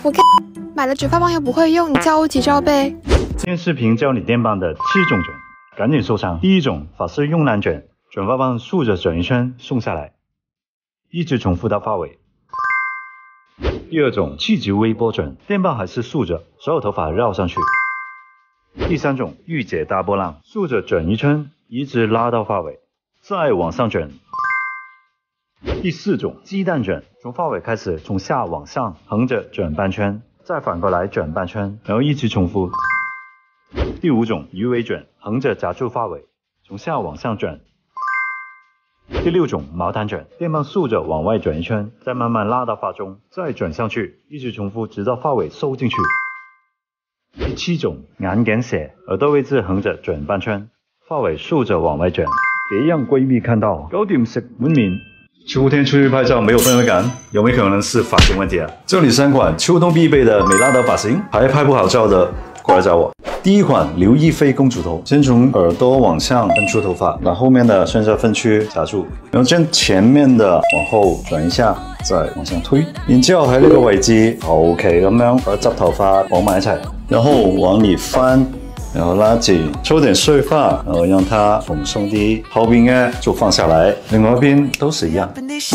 我看买了卷发棒又不会用，你教我几招呗。 今天视频教你电棒的7种卷，赶紧收藏。第一种法式慵懒卷，卷发棒竖着卷一圈送下来，一直重复到发尾。第二种气质微波卷，电棒还是竖着，所有头发绕上去。第三种御姐大波浪，竖着卷一圈，一直拉到发尾，再往上卷。第四种鸡蛋卷，从发尾开始，从下往上横着卷半圈，再反过来卷半圈，然后一直重复。第五种鱼尾卷，横着夹住发尾，从下往上卷。第六种毛毯卷，电棒竖着往外卷一圈，再慢慢拉到发中，再卷上去，一直重复直到发尾收进去。第七种眼鏡蛇，耳朵位置横着卷半圈，发尾竖着往外卷，别让闺蜜看到。搞掂食碗面。秋天出去拍照没有氛围感，有没有可能是发型问题啊？这里3款秋冬必备的美拉德发型，还拍不好照的过来找我。第一款刘亦菲公主头，先从耳朵往上分出头发，把后面的剩下分区夹住，然后将前面的往后转一下，再往上推，然之後喺呢個位置後期咁樣把執頭髮綁埋一齊，然後往裡翻。然後拉緊，抽點碎發，然後讓它蓬鬆啲，後邊嘅就放下來，另外一邊都是一樣。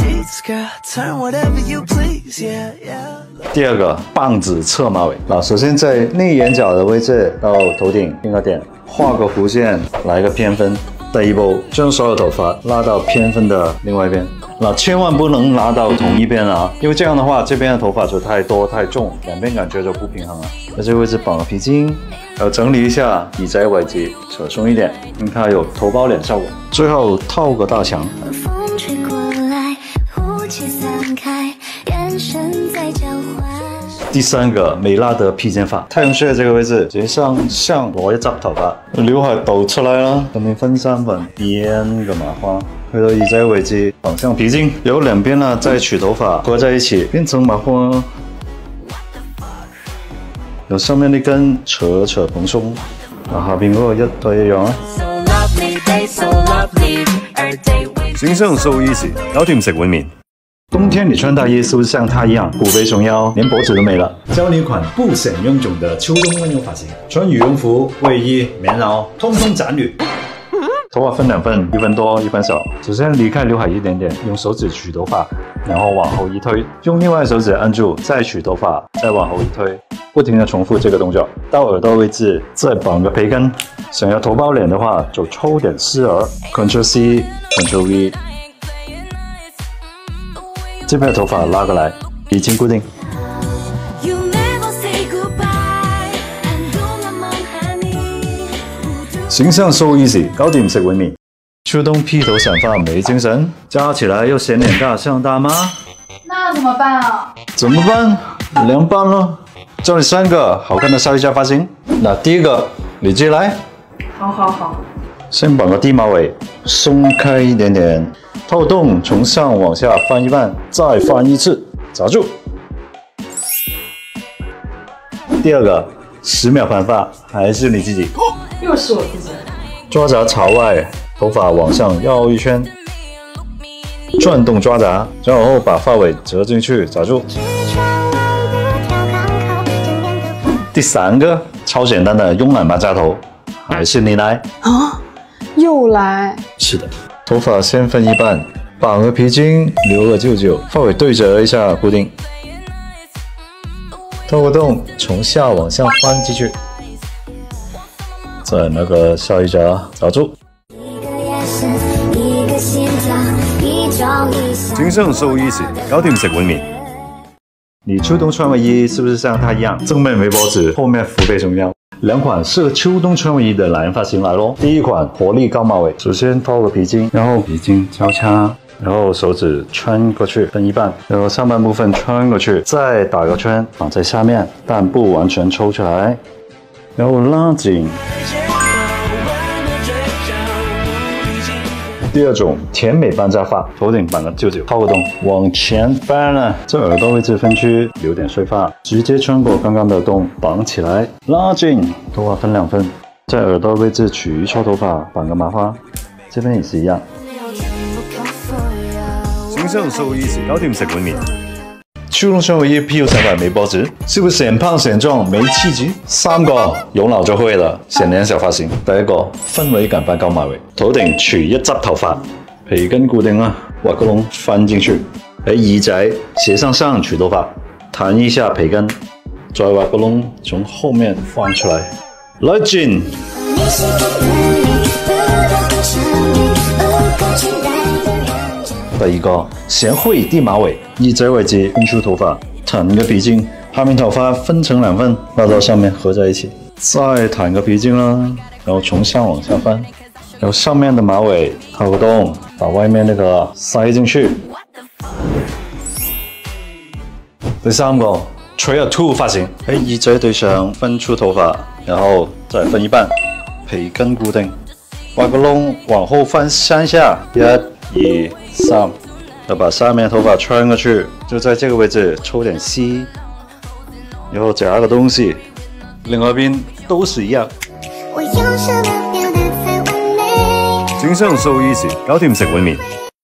第二個棒子側馬尾，首先在內眼角的位置到頭頂定個點，畫個弧線，來個偏分。第二步，將所有頭髮拉到偏分的另外一邊。千萬不能拉到同一邊啊，因為這樣的話，這邊的頭髮就太多太重，兩邊感覺就不平衡了。在這個位置綁個皮筋，然後整理一下耳仔位置，扯鬆一點，讓它有頭包臉效果。最後套個大牆。第三個美拉德披肩髮，太陽穴這個位置直接向攞一執頭髮，劉海抖出來啦，上面分3份，編個麻花，去到耳仔位置綁上皮筋，然後兩邊呢再取頭髮合在一起，變成麻花。由上面呢根扯蓬鬆，下邊嗰個一對一樣啊。先生so easy，搞掂食碗面。冬天你穿大衣是不是像它一样虎背熊腰，连脖子都没了？教你一款不显臃肿的秋冬温柔发型，穿羽绒服、卫衣、棉袄，通通斩女。头发分2份，1份多1份少。首先离开刘海一点点，用手指取头发，然后往后一推，用另外手指按住，再取头发，再往后一推，不停的重复这个动作。到耳朵位置再绑个培根。想要头包脸的话，就抽点丝耳 ，Ctrl C，Ctrl V。这边的头发拉过来，已经固定。形象 so easy， 搞掂食碗面。秋冬披頭散髮沒精神，加起來又顯臉大像大媽。 那怎麼辦啊？ 怎麼辦？涼拌咯。教你3個好看的燒衣架髮型。第一個，你自己來。 好。 先綁個低馬尾，鬆開一點點。透洞從上往下翻一半，再翻一次，抓住。第二個，10秒盤髮，還是你自己。 又是我自己。 抓抓朝外，頭髮往上繞一圈，轉動抓抓，然後把髮尾折進去，抓住。第3個，超簡單的慵懶馬甲頭，還是你來。 啊，又來。 是的。頭髮先分一半，綁個皮筋，留個揪揪，髮尾對折一下固定，透個洞，從下往上翻進去，再拿個燒衣架抓住。精神so easy，搞掂食碗面。你秋冬穿衛衣是不是像它一樣，正面沒脖子，後面虎背熊腰？2款適合秋冬穿衛衣的懶人髮型來咯。第一款活力高馬尾，首先套個皮筋，然後皮筋交叉，然後手指穿過去分一半，然後上半部分穿過去，再打個圈綁在下面，但不完全抽出來，然後拉緊。第二種甜美半扎髮，頭頂綁個揪揪，套個洞，往前翻了，這耳朵位置分區留點碎髮，直接穿過剛剛的洞，綁起來，拉緊，頭髮分2份，在耳朵位置取一撮頭髮，綁個麻花，這邊也是一樣。形象so easy，搞掂食碗面。 初中生活一屁股想法没脖子，是不是显胖显壮没气质？3个有脑就会了。显年小发型，第一个氛围感扮高马尾，头顶取一執頭髮，皮筋固定啦，挖个窿翻进去，喺耳仔斜上取头发，弹一下皮筋，再挖个窿从后面翻出来，来劲。第二个，先会地马尾，耳仔位置分出头发，弹个皮筋，下面头发分成2份，拉到上面合在一起，再弹个皮筋啦，然后从上往下翻，然后上面的马尾掏个洞，把外面那个塞进去。第三个，吹耳兔发型，喺耳仔对上分出头发，然后再分一半，皮筋固定，挖个窿往后翻3下，1、2、3，要把下面头发穿过去，就在这个位置抽点吸，然后夹个东西，另外一边都是一样。 我用什么表达才完美？ 精神素醫治，搞掂食碗面。